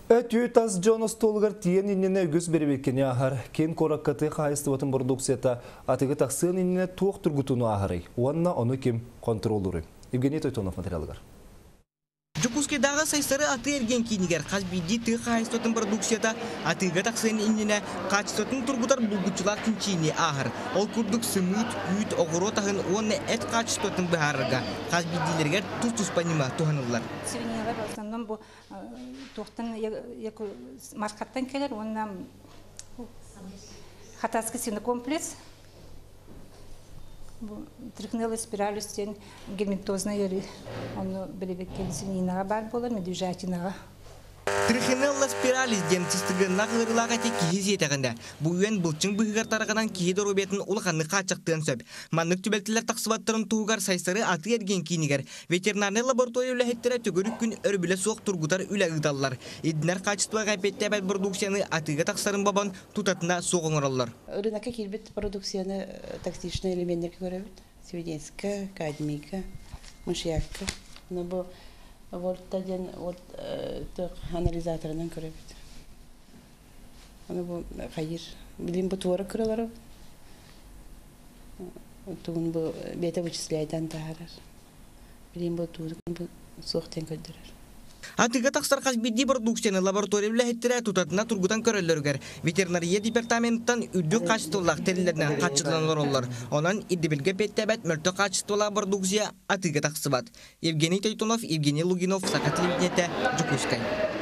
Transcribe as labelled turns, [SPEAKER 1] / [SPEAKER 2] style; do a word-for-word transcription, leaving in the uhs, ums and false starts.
[SPEAKER 1] Әтүй тас Джонас толғар тиен иннене үгіз беребеккені ағар. Кен кораккаты қайыстыватын продукцията атығы тақсын иннене тоқ тұргутуну ағарай. Уанна оны кем контролуры. Евгений Тойтонов материалығар.
[SPEAKER 2] Жукускайдағы сайсары аты ерген кейінігер қазбейді тұғы қайыстыватын продукцията атыға тақсын иннене қачыстатын тұргутар бұлгучылар күнчейіне ағар. Ол күрдік сымыт, үйт, оғыру тағын оны әт қачыстатын бұхарыға қазбейділерге тұс-тұс панима тұғанылар.
[SPEAKER 3] В основном бу тухтан маркаттан келер, оннан хатаский свинокомплекс, трихнелый спиралюстен гельминтозный, он белевеккен свининага бар болар, медвежатинага.
[SPEAKER 2] Трихинелла спиралис демтистігі нағылырылаға тек кейіз етіғінде. Бұйын бұлчың бұғығар тарағынан кейді робетін ұлғанны қачықтығын сөп. Маннық түбелтілер тақсываттырын туғығар сайсары аты ерген кейінігер. Ветеринарный лаборатория үләхеттері түгірік күн өрбілі соқ тұрғытар үлі ұғдалылар. Едінер қачыстыға ғайпетті әбәт продукцияны атыға тақсарын бабан тұтатына соғын ұралылар.
[SPEAKER 4] Рынокка келбет продукцияны токсичный элементтер көрөбүт. Свиденска, кадмийка, мышьякка. Но бұл Вот один вот анализаторынан көрөбүт. Аны бу кайыр. Билим бу туара көрөлөр. Тугун бу бета вычисляйдан таарар. Билим бу тугун бу соқтен көдөрөр.
[SPEAKER 2] Атыға тақсар қазбейді продукцияны лаборатория үләхеттері тұтатына тұрғыдан көрілдергер. Ветеринария департаменттан үдді қачыстылақ тәрілерінен қачыстыланлар олар. Онан иддебілге петтәбәт мөлті қачыстыла продукция атыға тақсы бат. Евгений Тойтонов, Евгений Лугинов, Сақа телевидениеті, Жукускай.